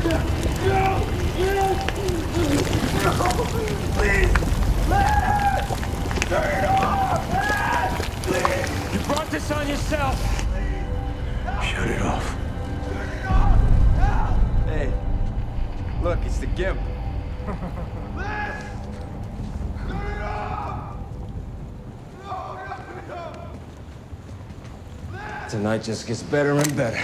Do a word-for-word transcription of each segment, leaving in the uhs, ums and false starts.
Please! Lad! Turn it off! Lad! Please! You brought this on yourself! Shut it off. Turn it off! Help! Hey, look, it's the gimp. Lad! Turn it off! No, no, no! Lad! Tonight just gets better and better.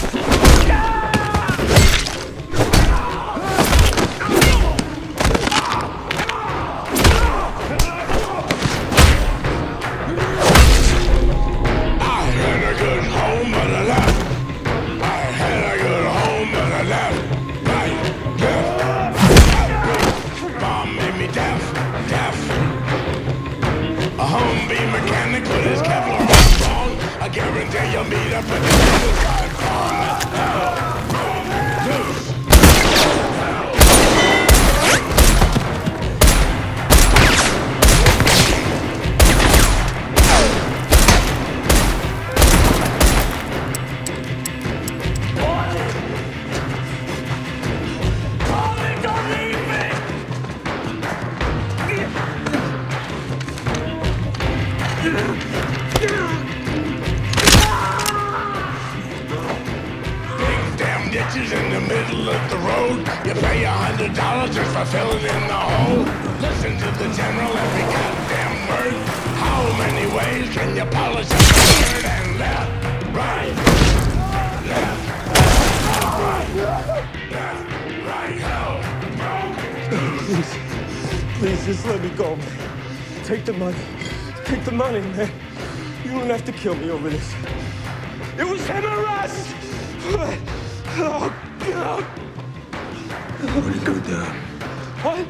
In the middle of the road, you pay a hundred dollars just for filling in the hole. Listen to the general every goddamn word. How many ways can you polish a bird? And left, right, left, right, left, right, hell, Please, please, just let me go, man. Take the money. Take the money, man. You don't have to kill me over this. It was him or us! Oh, God! What did go down? What?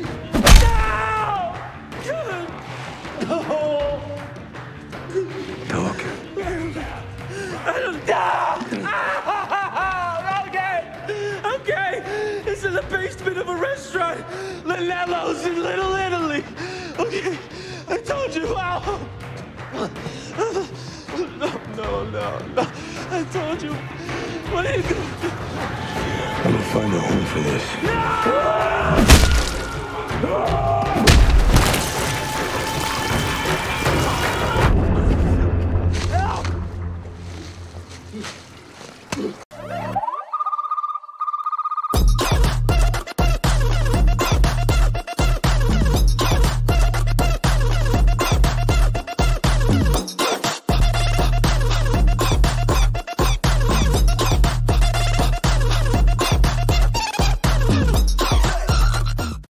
No! No! Talk. I don't know! Okay! Okay! It's in the basement of a restaurant! Lanello's in Little Italy! Okay! I told you! Oh. No, no, no, no! I told you! What are you doing? I'm gonna find a home for this. No!